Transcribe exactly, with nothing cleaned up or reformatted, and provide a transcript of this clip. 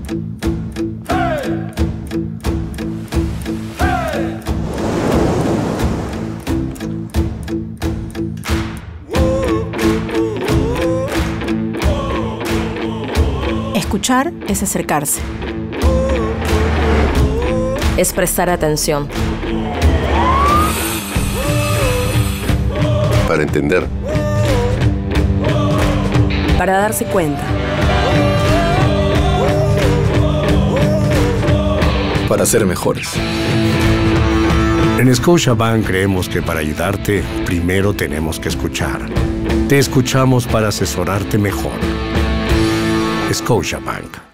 Escuchar es acercarse. Es prestar atención. Para entender. Para darse cuenta. Para ser mejores. En Scotiabank creemos que para ayudarte, primero tenemos que escuchar. Te escuchamos para asesorarte mejor. Scotiabank.